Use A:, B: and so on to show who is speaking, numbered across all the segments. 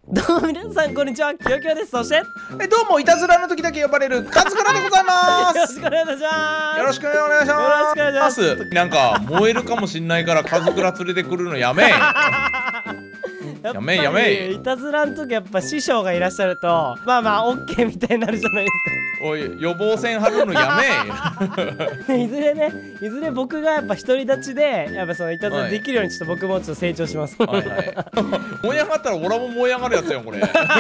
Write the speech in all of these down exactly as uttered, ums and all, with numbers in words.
A: どうも皆さんこんにちは、きよきよです。そして
B: えどうもいたずらの時だけ呼ばれるカズカラでございま
A: よろ
B: す。
A: しくお願いいたします。
B: よろしくお願いします。
A: よろしくお願いします
B: なんか燃えるかもしんないからカズクラ連れてくるのやめやめやめ
A: いたずらの時やっぱ師匠がいらっしゃるとまあまあオッケーみたいになるじゃないです
B: おい予防線張るのや
A: かいずれねいずれ僕がやっぱ独り立ちでやっぱそのいたずらできるようにちょっと僕もちょっと成長します。
B: めはいはい燃え上がったら俺も燃え上がるやつやんこれ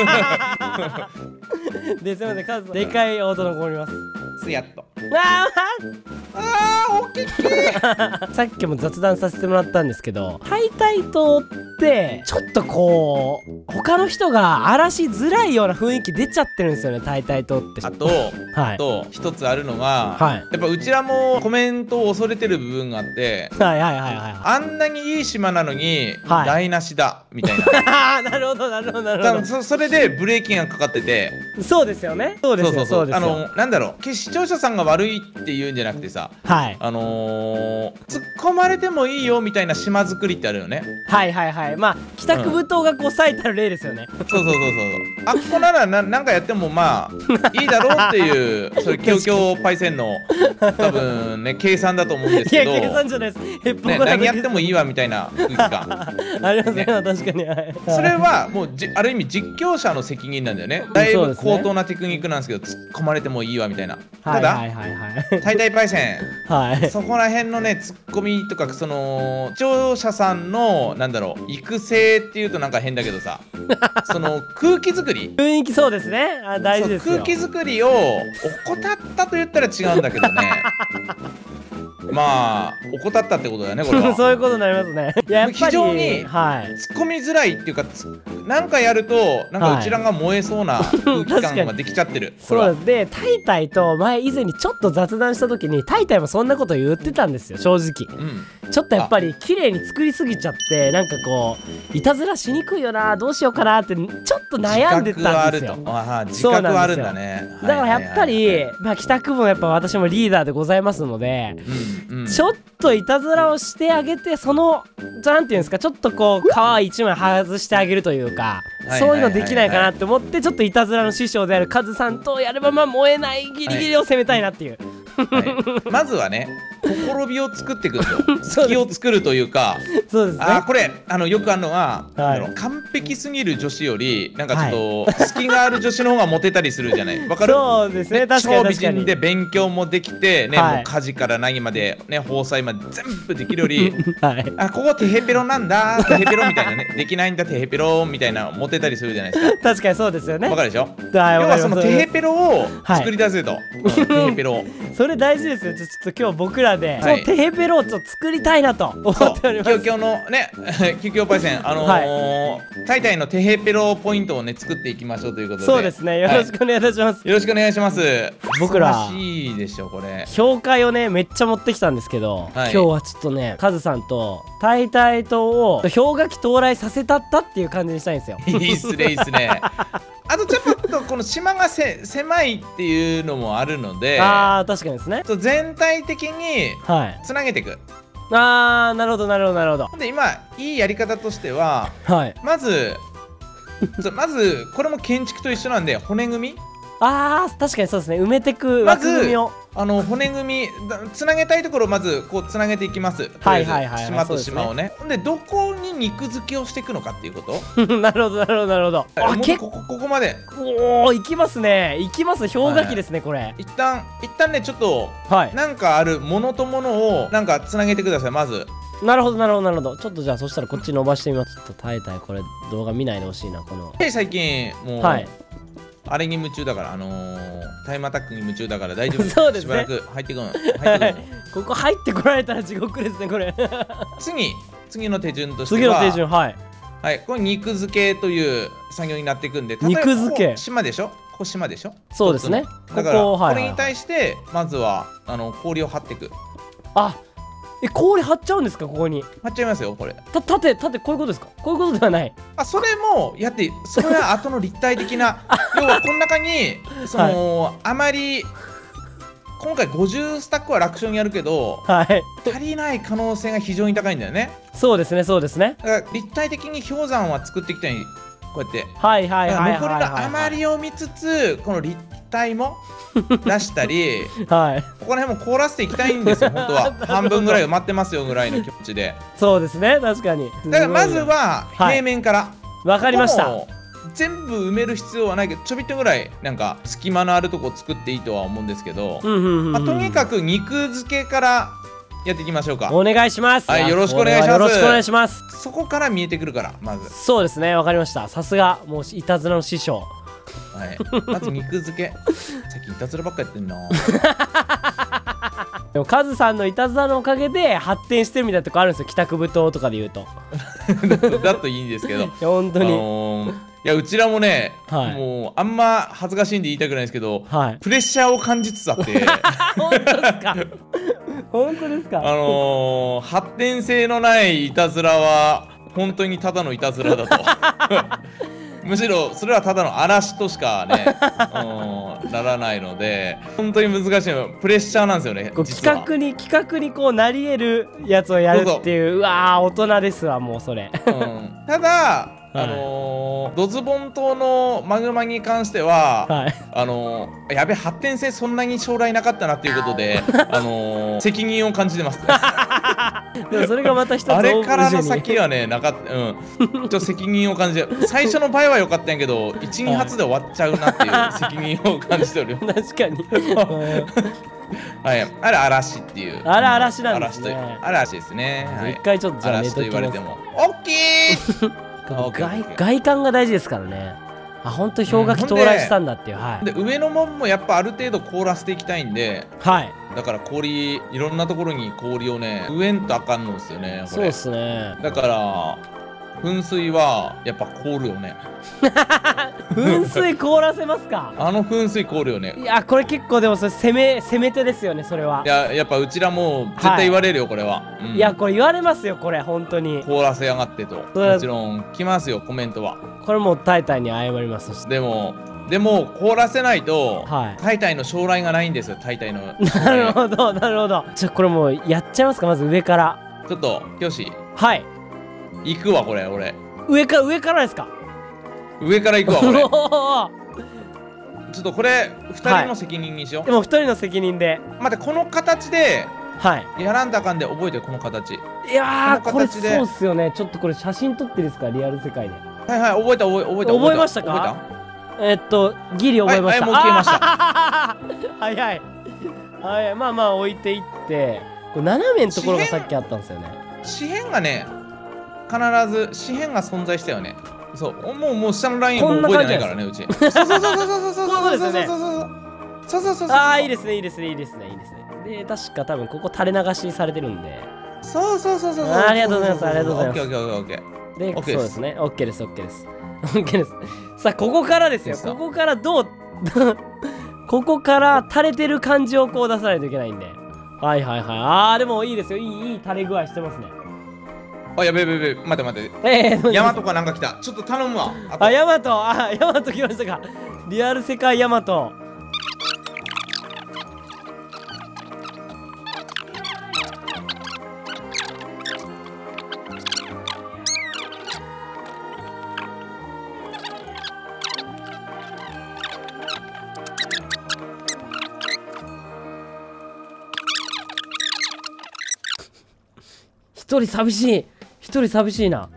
A: ですいません、数でかい音の子おります。
B: つやっと
A: あ
B: あーおっきい
A: ーさっきも雑談させてもらったんですけど、解体島ってちょっとこう他の人が荒らしづらいような雰囲気出ちゃってるんですよね、解体島って。
B: あと
A: はい
B: あと一つあるのが、
A: はい
B: やっぱうちらもコメントを恐れてる部分があって
A: はいはいはいはいは
B: あんなにいい島なのに
A: はい
B: 台無しだみたいな
A: いなるほどなるほどなるほ
B: 多分そそれでブレーキがかかってて
A: ど。そうですよね、そうですよそうです
B: あ
A: よ。
B: のなんだろう視聴者さんが悪いっていうんじゃなくてさ
A: はい
B: あのー、突っ込まれてもいいよみたいな島作りってあるよね。
A: はいはいはい、まあ帰宅部島がこう最たる例ですよね。
B: そうそうそうそうあここならななんかやってもまあいいだろうっていうそれ京京パイセンの多分ね計算だと思うんです
A: いや
B: けど
A: 計算じゃないです。へっぽこ
B: ね、
A: なだけ
B: 何やってもいいわみたいな空気感
A: ありますね、
B: ね
A: 確かに。はい
B: それはもうじある意味実況者の責任なんだよね。だいぶ
A: そうですね
B: 高等なテクニックなんですけど突っ込まれてもいいわみたいな。
A: はい
B: ただ
A: はいはいはい
B: 大体パイセン
A: はい
B: そこら辺のねツッコミとかその視聴者さんのなんだろう育成っていうとなんか変だけどさその空気作り
A: 雰囲気そうですね、あ大事ですよ。
B: そう空気作りを怠ったと言ったら違うんだけどねまあ怠ったってことだよねこれは
A: そういうことになりますね。いややっぱり
B: 非常に
A: はい
B: 突っ込みづらいっていうかつなんかやるとなんかうちらが燃えそうな空気感ができちゃってる、これは
A: そうで、タイタイと前以前にちょっと雑談した時にタイタイもそんなこと言ってたんですよ、正直。
B: うん
A: ちょっとやっぱり綺麗に作りすぎちゃってなんかこういたずらしにくいよな、どうしようかなってちょっと悩んでたんですよ。
B: 自覚はあるとあ自覚はあるんだね。
A: だからやっぱり、
B: はいはいはい
A: まあ帰宅部もやっぱ私もリーダーでございますので、
B: うんうん
A: ちょっといたずらをしてあげて、そのなんていうんですか、ちょっとこう皮一枚外してあげるというか、
B: はい
A: そういうのできないかなって思って、ちょっといたずらの師匠であるカズさんとやればまあ燃えないギリギリを攻めたいなっていう、
B: はい、まずはねほころびを作っていくんですよ
A: そうです
B: 隙を作るというか
A: そうですね。
B: あーこれあのよくあるのが、
A: はい
B: なんだろう完璧すぎる女子よりなんかちょっと、隙がある女子の方がモテたりするじゃないわかる。
A: そうですね、確かに
B: 超美
A: 確かに。
B: 人で勉強もできてね、
A: はい
B: もう家事から何までね縫製まで全部できるより
A: はい
B: あここテヘペロなんだテヘペロみたいなねできないんだテヘペロみたいなモテたりするじゃないですか。
A: 確かにそうですよね。
B: わかるでしょ。
A: はい
B: 要はそのテヘ
A: ペ
B: ペロを作り出せと、うんテヘペロを
A: それ大事ですよ。ちょちょっと今日僕らで、
B: はい
A: そのテヘペロをちょっと作りたいなと思
B: そう
A: っております。
B: 今日今日のね究極パイセンあのータイタイのテヘペロポイントをね作っていきましょうということで。
A: そうですね、よろしくお願いいたします。
B: よろしくお願いします。
A: 僕ら
B: 素晴らしいでしょこれ。
A: 評価をねめっちゃ持ってきたんですけど、
B: はい
A: 今日はちょっとねカズさんとタイタイ島を氷河期到来させたったっていう感じにしたいんですよ。
B: いいっすねいいっすね。あとちょっとこの島がせ狭いっていうのもあるので、
A: あー確かにですね。
B: ちょっと全体的に
A: はい。
B: つなげていく。
A: あーなるほどなるほどなるほど。
B: で今いいやり方としては
A: はい。
B: まずそうまずこれも建築と一緒なんで骨組み
A: あー確かにそうですね、埋めてく
B: まず
A: 枠組みを。
B: あの骨組みだつなげたいところをまずこうつなげていきます。
A: はいはいはいはい
B: 島と島をね。でどこに肉付けをしていくのかっていうこと。
A: なるほどなるほどなるほど。あ
B: もう
A: 結
B: ここここまで
A: 構いきますね、いきます氷河期ですね、これ。
B: 一旦一旦ねちょっと
A: はい。
B: なんかあるものとものをなんかつなげてくださいまず。
A: なるほどなるほどなるほど。ちょっとじゃあそしたらこっち伸ばしてみます。ちょっと耐えたい、これ動画見ないでほしいな、この。
B: で最近もう、
A: はい。
B: あれに夢中だからあのー、タイムアタックに夢中だから大丈夫。
A: そうですね
B: しばらく入ってくん入ってくん。
A: ここ入ってこられたら地獄ですね、これ。
B: 次次の手順としては
A: 次の手順、はい。
B: はい、これ肉付けという作業になっていくんで、例えば
A: 肉付け
B: ここ島でしょここ島でしょ
A: そうですね。
B: だから
A: ここはいはいはい
B: これに対してまずはあの氷を張っていく。
A: あ、え、氷張っちゃうんですか、ここに。
B: 張っちゃいますよこれ。
A: た、縦、縦、こういうことですか。こういうことではない。
B: あそれもやってそれは後の立体的な要はこの中にその、あまり今回ごじゅうスタックは楽勝にやるけど
A: はい。
B: 足りない可能性が非常に高いんだよね。
A: そうですね、そうですね。
B: だから立体的に氷山は作っていきたいこうやって。
A: はいはいはいはいはい、
B: 残りの余りを見つつ、この立体も出したり、
A: はい、
B: ここら辺も凍らせていきたいんですよ、本当は。半分ぐらい埋まってますよぐらいの気持ちで。
A: そうですね、確かに。
B: だからまずは平面から。
A: わかりました。
B: 全部埋める必要はないけど、ちょびっとぐらいなんか隙間のあるとこ作っていいとは思うんですけど、とにかく肉漬けからやっていきましょうか。
A: お願いします。
B: はい、よろしくお願いします。
A: よろしくお願いします。
B: そこから見えてくるから、まず。
A: そうですね、わかりました。さすがもういたずらの師匠。
B: はい、まず肉漬け。さっきいたずらばっかやってんな。
A: でもカズさんのいたずらのおかげで発展してるみたいなとこあるんですよ、帰宅部島とかで言うと。
B: だといいんですけど。いや
A: 本当に、あ
B: のー、いやうちらもね、はい、もうあんま恥ずかしいんで言いたくないんですけど、はい、プレッシャーを感じつつあって。
A: 本当ですか。本当ですか。
B: あのー、発展性のないいたずらは本当にただのいたずらだと。むしろそれはただの嵐としかね、うん、ならないので、本当に難しいのプレッシャーなんですよね。
A: 企画に企画にこうなり得るやつをやるっていう、 そうそう、うわー大人ですわもうそれ。
B: うん、ただあのー、ドズボン島のマグマに関しては、はい、あのー、やべ発展性そんなに将来なかったなっていうことで、あのー、責任を感じてます。
A: でもそれがまた一つ
B: あれからの先はねなかった、うん、ちょっと責任を感じて、最初の場合は良かったんやけど、いち、に発で終わっちゃうなっていう責任を感じておる。
A: 確かに。
B: はい、あれ嵐っていう。
A: あれ嵐なんですね。
B: 嵐ですね。
A: 一回ちょっとじゃあ
B: 嵐と言われても。オッケー。
A: 外, 外観が大事ですからね。あ、本当氷河期到来したんだっていう、うん、はい。
B: で上の門もやっぱある程度凍らせていきたいんで、
A: はい。
B: だから氷いろんなところに氷をね植えんとあかんのですよね。
A: そうですね。
B: だから噴水はやっぱ凍るよね。
A: 噴水凍らせますか。
B: あの噴水凍るよね。
A: いやこれ結構でもそれ攻め攻め手ですよねそれは。
B: いややっぱうちらも絶対言われるよ、はい、これは、
A: うん、いやこれ言われますよこれ本当に。
B: 凍らせやがってともちろん来ますよコメントは。
A: これもうタイタイに謝ります。
B: でもでも凍らせないと、はい、タイタイの将来がないんですよタイタイの。
A: なるほどなるほど。じゃあこれもうやっちゃいますか。まず上から。
B: ちょっとよし。はい。行くわこれ俺。
A: 上か上からですか。
B: 上から行くわこれ。ちょっとこれふたりの責任にしよう、はい、
A: でもふたりの責任で
B: 待ってこの形で
A: はい
B: やらんだかんで覚えてこの形。い
A: やーこれそうっすよね。ちょっとこれ写真撮ってですかリアル世界で。
B: はいはい覚えた覚え覚えた
A: 覚えましたか。えっとギリ覚えました。
B: はい、はい、もう消えました。
A: はいはいはい。まあまあ置いていってこれ斜めのところがさっきあったんですよね。
B: 四辺がね必ず四辺が存在したよね。そうもうもう下のラインも覚えてないからねうち。そうそうそうそうそうそうそうそうそうそうそうそうそう。
A: ああいいですねいいですねいいですねいいですね。で確か多分ここ垂れ流しされてるんで。
B: そうそうそうそう。
A: ありがとうございますありがとうございます。
B: オッケーオッケーオッケー。
A: でそうですねオッケーですオッケーですオッケーです。さあここからですよ。ここからどうここから垂れてる感じをこう出さないといけないんで。はいはいはい。ああでもいいですよ。いいいい垂れ具合してますね。
B: あやべやべやべ待って待って。えー、ヤマトかなんか来た。ちょっと頼むわ。
A: あヤマトあヤマト来ましたか。リアル世界ヤマト。一人寂しい一人寂しいな。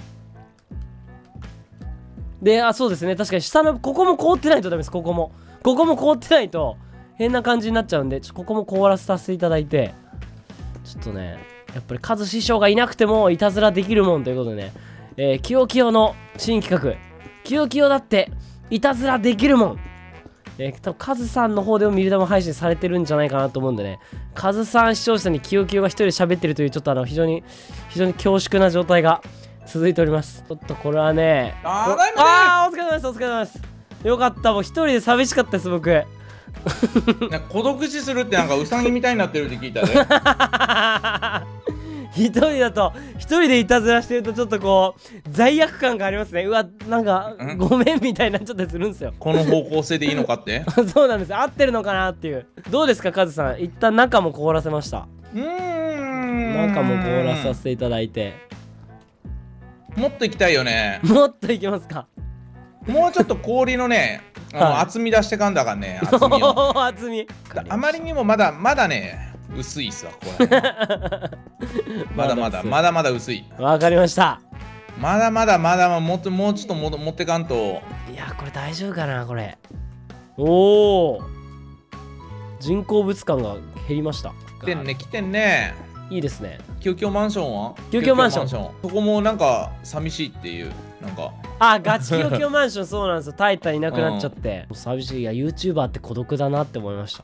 A: であそうですね確かに下のここも凍ってないとダメです。ここもここも凍ってないと変な感じになっちゃうんでちょここも凍らせさせていただいてちょっとねやっぱりカズ師匠がいなくてもいたずらできるもんということでね、えー、キヨキヨの新企画キヨキヨだっていたずらできるもん。えー、多分カズさんの方でもミリダム配信されてるんじゃないかなと思うんでねカズさん視聴者にキヨキヨが一人で喋ってるというちょっとあの非常に非常に恐縮な状態が続いております。ちょっとこれはね
B: あ
A: あーお疲れ様ですお疲れ様です。よかったもう一人で寂しかったです僕。なん
B: か孤独死するってなんかウサギみたいになってるって聞いたね。
A: 一人だと一人でいたずらしてるとちょっとこう罪悪感がありますね。うわなんかごめんみたいになっちゃったりするんですよ。
B: この方向性でいいのかって。
A: そうなんです合ってるのかなっていう。どうですかカズさん一旦中も凍らせました。
B: うーん
A: 中も凍らさせていただいて
B: もっと行きたいよね。
A: もっと行きますか。
B: もうちょっと氷のね、あの
A: はい
B: 厚み出してかんだからね、厚みを。
A: 厚み
B: あまりにもまだまだね、薄いっすわ、ここら辺はまだまだまだまだ薄い。
A: わかりました。
B: まだまだまだまだもっともうちょっとも持ってかんと。
A: いやこれ大丈夫かなこれ。おお、人工物感が減りました。
B: 来てんね来てんね。
A: いいですね。
B: キョキョマンションは
A: キョキョマンション
B: そこもなんか寂しいっていう、なんか
A: あ、ガチキョキョマンションそうなんですよ。タイタンいなくなっちゃって、もう寂しい。いや YouTuber って孤独だなって思いました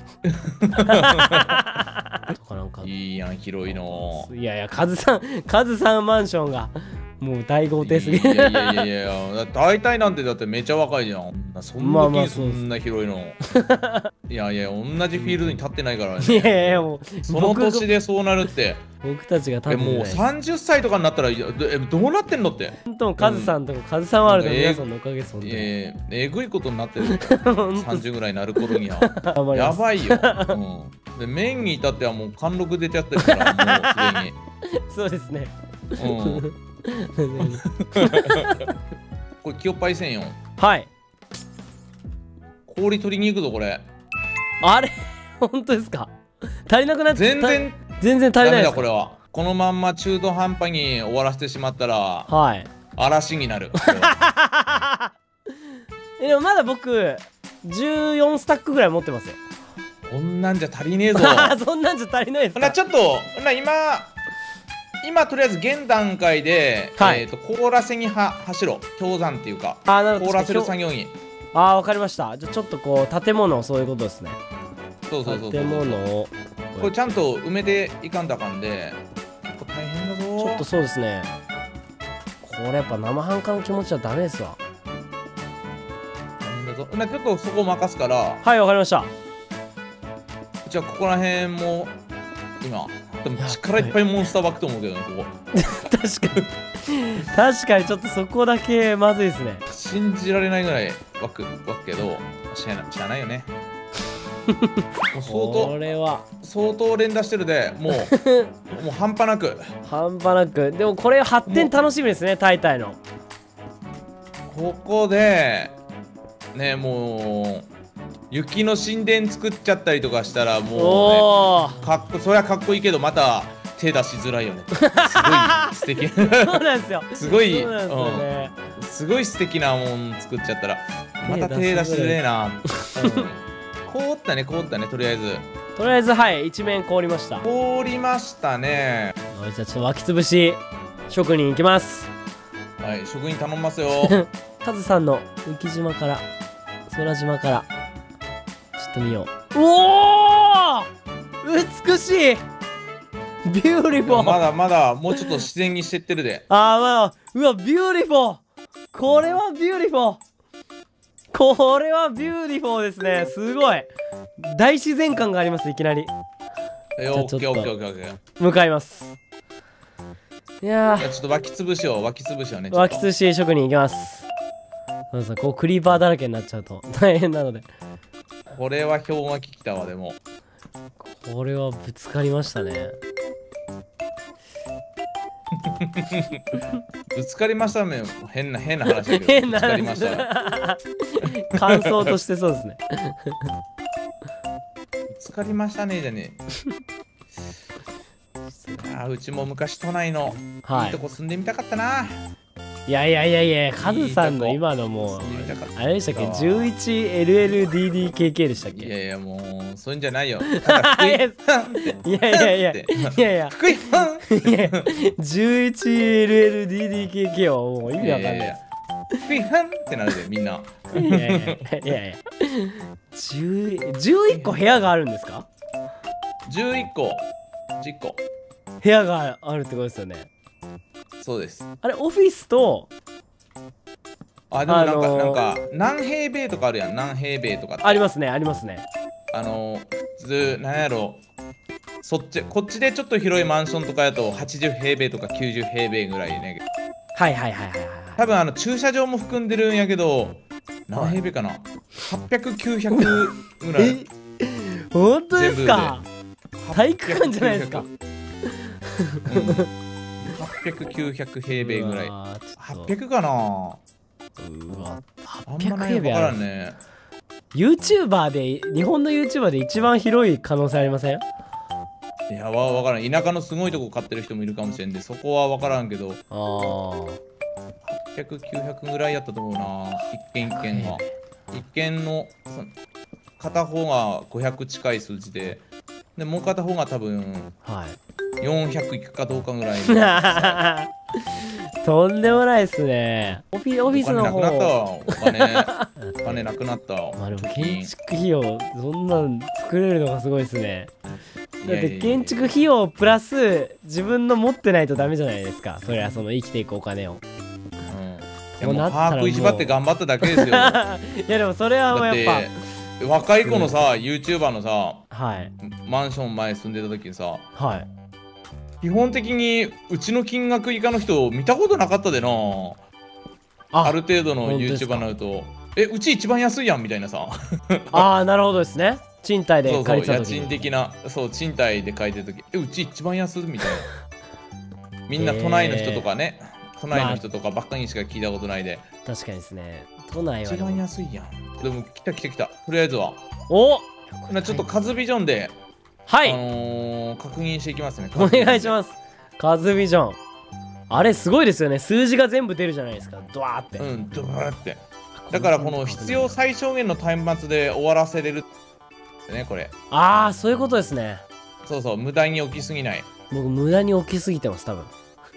A: とかなんか
B: いいやん、広いの。
A: いやいや、カズさんカズさんマンションがもう大豪邸すぎる。
B: いやいやいやいやいや、大体なんてだってめちゃ若いじゃん。そんなにそんな広いの。いやいや、同じフィールドに立ってないからね。
A: いやいや、もう
B: その年でそうなるって。
A: 僕たちが立ってない。
B: もうさんじゅっさいとかになったらいやえどうなってんのって。
A: 本当カズさんとかカズさんワールドの皆さんのおかげです。
B: ええ、えぐいことになってる。さんじゅうぐらいになる頃には。やばいよ。うん、で麺に至ってはもう貫禄出てやってるからもうすでに。
A: そうですね。
B: うんこれ清パイせんよ。
A: はい。
B: 氷取りに行くぞこれ。
A: あれ本当ですか。足りなくなっちゃった。
B: 全然
A: 全然足りないですか。
B: これはこのまんま中途半端に終わらせてしまったら、
A: はい、
B: 嵐になる。
A: でもまだ僕じゅうよんスタックぐらい持ってますよ。
B: こんなんじゃ足りねえぞ。
A: そんなんじゃ足りないですか。
B: ほなちょっとほな今今とりあえず現段階で、はい、えっと凍らせには走ろう。氷山っていうか凍らせる作業に。
A: ああ、わかりました。じゃあちょっとこう建物そういうことですね。
B: そうそうそうそう。
A: 建物を
B: これちゃんと埋めていかんだかんで、これ大変だぞ。
A: ちょっとそうですね。これやっぱ生半可の気持ちはダメですわ。
B: 大変だぞ。なちょっとそこ任すから。
A: はい、わかりました。
B: じゃあここら辺も今でも力いっぱいモンスターバックと思うけどね、ここ。
A: 確かに確かにちょっとそこだけまずいですね。
B: 信じられないぐらい湧く湧くけど、知らない知らないよね。もう相当
A: これは
B: 相当連打してるで、もうもう半端なく
A: 半端なく。でもこれ発展楽しみですね、タイタイの。
B: ここでね、もう雪の神殿作っちゃったりとかしたらもう、ね、かっこそりゃかっこいいけどまた手出しづらいよね。すごい素敵。
A: そうなんですよ。
B: すごい、
A: そうなんですよね。
B: うん、すごい素敵なもん作っちゃったらまた手出しづれえな。うん、凍ったね凍ったね、とりあえず。
A: とりあえずはい一面凍りました。
B: 凍りましたね。
A: はい、じゃあちょっと湧きつぶし職人いきます。
B: はい、職人頼みますよ。
A: カズさんの浮島から空島からちょっと見よう。おお美しい。ビューリフォー。
B: まだまだもうちょっと自然にしてってるで。
A: あーまあ、うわビューリフォー。これはビューリフォー。これはビューティフォーですね。すごい大自然感があります。いきなり
B: えオッケーオッケーオッケーオッケー。
A: 向かいます。いやー
B: ちょっと湧きつぶしを湧きつぶしをね。
A: 湧きつぶし職人いきます。そうそう、こうクリーパーだらけになっちゃうと大変なので。
B: これは氷河期来たわ。でも
A: これはぶつかりましたね。
B: ぶつかりましたね。変な変な話だけど。
A: 変な話。
B: ぶつかりました。
A: 感想としてそうですね。
B: ぶつかりましたねじゃねえ。あ、うちも昔都内のいいとこ住んでみたかったな。
A: いやいやいやいや、カズさんの今のもうあれでしたっけ じゅういちエルエルディーディーケーケー でしたっけ。
B: いやいやもうそういうんじゃないよ。ただ福井
A: いやいやいやいやいや
B: 福井
A: いや じゅういちエルエルディーディーケーケー はもう意味わかんないです。
B: 福井ってなるでみんな。
A: いやいやいやいやいやじゅうじゅういっこ部屋があるんですか。
B: じゅういっこじゅっこ
A: 部屋があるってことですよね。
B: そうです。
A: あれオフィスと
B: あでもなんか、あのー、なんか何平米とかあるやん。何平米とか
A: ありますねありますね。
B: あのー、普通なんやろそっちこっちでちょっと広いマンションとかやとはちじゅう平米とかきゅうじゅう平米ぐらいね。
A: はいはいはいはいはい。
B: 多分あの駐車場も含んでるんやけど何平米かな、はい、はっぴゃくきゅうひゃくぐらい。
A: 本当ですか。体育館じゃないですか。
B: うんはっぴゃく、きゅうひゃく平米ぐらい。はっぴゃくかな。
A: うわ
B: あんまないの分からんね。
A: YouTuber で日本の YouTuber で一番広い可能性ありません？
B: いやわ分からん。田舎のすごいとこ買ってる人もいるかもしれんで、そこは分からんけど、
A: ああ
B: はっぴゃく、きゅうひゃくぐらいやったと思うな、一軒一軒が。一軒のそ片方がごひゃく近い数字で、でもう片方が多分
A: はい
B: よんひゃくいくかどうかぐらいの。
A: とんでもないですね。オフィオフィスの方
B: お金なくなったわ。お金お金なくなったわ。
A: まあでも
B: 貯金
A: 建築費用そんなん作れるのがすごいですね。だって
B: いやいやいや
A: 建築費用プラス自分の持ってないとダメじゃないですか。それはその生きていくお金を。
B: うん、いやもう
A: もうなったらもう
B: 把握いじばって頑張っただけですよ。
A: いやでもそれはもう
B: だっ
A: や
B: て
A: っ
B: 若い子のさ、YouTuber のさ、
A: ぱはい
B: マンション前住んでた時にさ、
A: はい
B: 基本的にうちの金額以下の人見たことなかったでな。あ
A: あ
B: る程度の
A: 本当です
B: YouTuber
A: か
B: になると、え、うち一番安いやんみたいなさ。
A: ああなるほどですね。賃貸で
B: そうそう、家
A: 借りてた時に
B: 賃的な、そう賃貸で借りてる時、え、うち一番安いみたいな。みんな都内の人とかね、都内の人とかばっかりしか聞いたことないで、
A: 確かにですね。都内は
B: 一番
A: でも
B: 安いやん。でも来た来た来た。とりあえずは
A: お
B: なちょっとカズビジョンで、
A: はい、
B: あのー、確認していきますね。
A: お願いし
B: す。
A: ます。カズビジョンあれすごいですよね。数字が全部出るじゃないですか。ドワーって、
B: うん、ドーって。だからこの必要最小限の端末で終わらせれるね、これ。
A: ああそういうことですね。
B: そうそう、無駄に置きすぎない。
A: 僕無駄に置きすぎてます多分。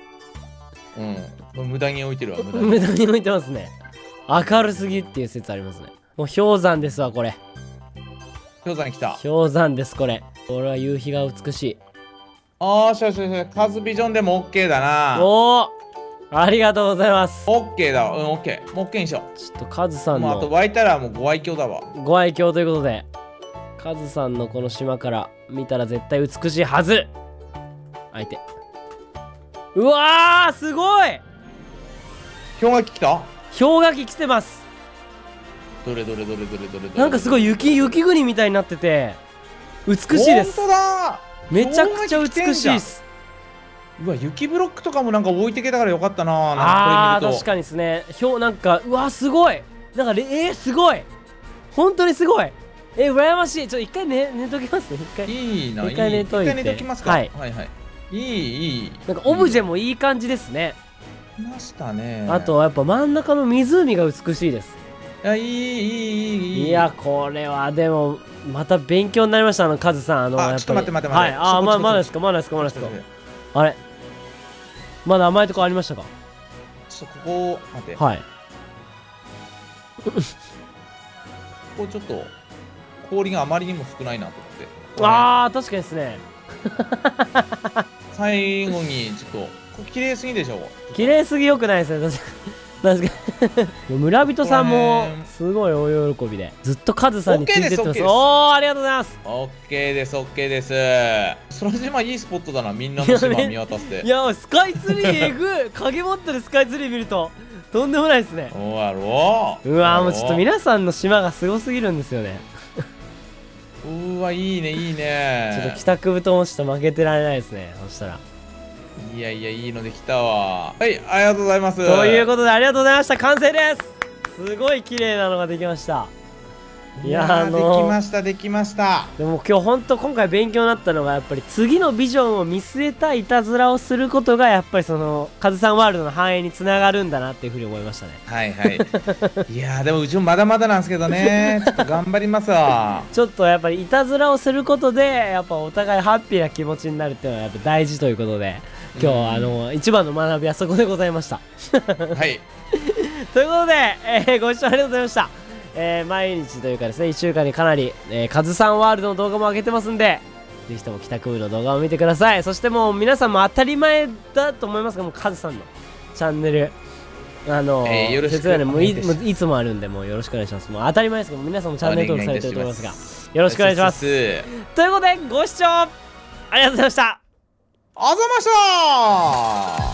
B: うん、無駄に置いてるわ、無駄に。
A: 無駄に置いてますね。明るすぎっていう説ありますね。もう氷山ですわこれ。
B: 氷山来た。
A: 氷山ですこれ。これは夕日が美しい。
B: あーしよしよし、カズビジョンでも OK だな。
A: おおありがとうございます。
B: OK だわ、うん、OK。もう OK にしよ
A: ちょっとカズさ
B: う。
A: ん
B: もうあと
A: の
B: 湧いたらもうご愛嬌だわ。
A: ご愛嬌ということで、カズさんのこの島から見たら絶対美しいはず。相手うわーすごい
B: 氷河期来た。
A: 氷河期来てます。
B: どれどれどれどれどれどれ。
A: なんかすごい雪雪国みたいになってて美しいです。
B: ほんとだ。
A: めちゃくちゃ美しいです。
B: うわ、雪ブロックとかもなんか置いてけたからよかったな。なん
A: あ
B: かこれ見ると
A: ー確かにですね。氷なんかうわすごいなんかれえー、すごい本当にすごい。えー、羨ましい。ちょっと一回寝寝ときますね。一回
B: いいな。
A: 一回寝といて
B: 一回寝ときますか。
A: はい
B: はいはい。いいいい。
A: なんかオブジェもいい感じですね。
B: 来ましたね。
A: あとはやっぱ真ん中の湖が美しいです。
B: いや、いいいいいいいい。
A: いやこれはでもまた勉強になりました。あのカズさんあの
B: あ
A: やっぱり
B: ちょっと待って待って待って
A: はいあーま
B: そこそこ
A: まだですかまだですかまだですか。
B: ちょっ
A: あれまだ甘いとこありましたか。
B: とここ待って。
A: はい
B: ここちょっと氷があまりにも少ないなと思って。
A: あー確かにですね。
B: 最後にちょっとここ綺麗すぎでしょ。
A: 綺麗すぎよくないですね確かに確かに村人さんもすごい大喜びでずっとカズさんについてってます。
B: OK です OK です
A: おおありがとうございます。
B: オッケーですオッケーです。空島いいスポットだな。みんなの島見渡して
A: い。やスカイツリーえぐ影持ってるスカイツリー見るととんでもないですね。
B: おやろう。
A: うわーもうちょっと
B: 見
A: 皆さんの島がすごすぎるんですよね。
B: うわ、いいねいいね。
A: ちょっと帰宅部ともちょっと負けてられないですね。そしたら
B: いやいや、いいのできたわ。はい、ありがとうございます。
A: ということでありがとうございました。完成です。すごい綺麗なのができました。い
B: いやー、
A: やーあのー
B: できましたできました。
A: でも今日本当今回勉強になったのがやっぱり次のビジョンを見据えたいたずらをすることがやっぱりそのカズさんワールドの繁栄につながるんだなっていうふうに思いましたね。
B: はいはい。いやー、でもうちもまだまだなんですけどね。ちょっと頑張りますわ。
A: ちょっとやっぱりいたずらをすることでやっぱお互いハッピーな気持ちになるっていうのはやっぱ大事ということで今日あの一番の学びはそこでございました。
B: はい。
A: ということで、えーご視聴ありがとうございました。えー毎日というかですねいっしゅうかんにかなり、えー、カズさんワールドの動画も上げてますんでぜひとも帰宅部の動画を見てください。そしてもう皆さんも当たり前だと思いますがもうカズさんのチャンネルあのー
B: えーよろしく
A: 説明欄もうい
B: お願いいたします
A: もういつもあるんでもうよろしくお願いします。もう当たり前ですけど皆さんもチャンネル登録されてると思いますがよろしくお願いします。
B: す。
A: ということでご視聴ありがとうございました。
B: あざましたー。